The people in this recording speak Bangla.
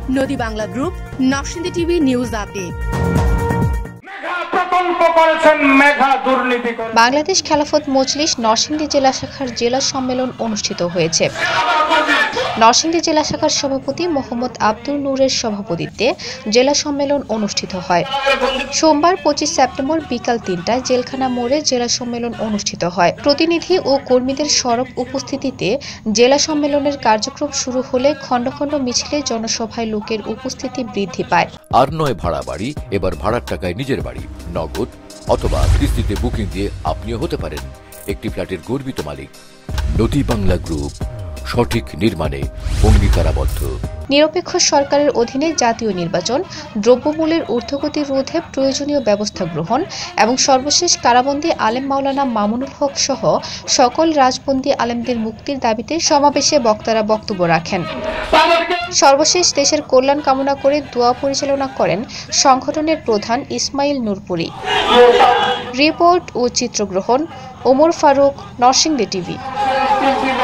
নদী Bangla group, Narsingdi TV news update. Bangladesh Khelafat Majlis Narsingdi জেলা শাখার জেলা সম্মেলন অনুষ্ঠিত হয়েছে। নরসিংদী জেলা শাখার সভাপতি মোহাম্মদ আব্দুল নূরের সভাপতিত্বে জেলা সম্মেলন অনুষ্ঠিত হয়। সোমবার 25 সেপ্টেম্বর বিকাল 3টায় জেলখানা মোড়ে জেলা সম্মেলন অনুষ্ঠিত হয়। প্রতিনিধি ও কর্মীদের সরব উপস্থিতিতে জেলা সম্মেলনের কার্যক্রম শুরু হলে খণ্ড খণ্ড মিছিলে জনসভায় লোকের উপস্থিতি বৃদ্ধি পায়। আর নয় ভাড়া বাড়ি, এবার ভাড়ার টাকায় নিজের বাড়ি, নগদ অথবা কিস্তিতে বুকিং দিয়ে আপনিও হতে পারেন একটি ফ্ল্যাটের গর্বিত মালিক। নদী বাংলা গ্রুপ, সঠিক নির্মাণে অঙ্গীকারাবদ্ধ। নিরপেক্ষ সরকারের অধীনে জাতীয় নির্বাচন, দ্রব্যমূল্যের ঊর্ধ্বগতি রোধে প্রয়োজনীয় ব্যবস্থা গ্রহণ এবং সর্বশেষ কারাবন্দী আলেম মাওলানা মামুনুল হক সহ সকল রাজবন্দী আলেমদের মুক্তির দাবিতে সমাবেশে বক্তারা বক্তব্য রাখেন। সর্বশেষ দেশের কল্যাণ কামনা করে দোয়া পরিচালনা করেন সংগঠনের প্রধান ইসমাইল নূরপুরী। রিপোর্ট ও চিত্রগ্রহণ ওমর ফারুক, নরসিংদী টিভি।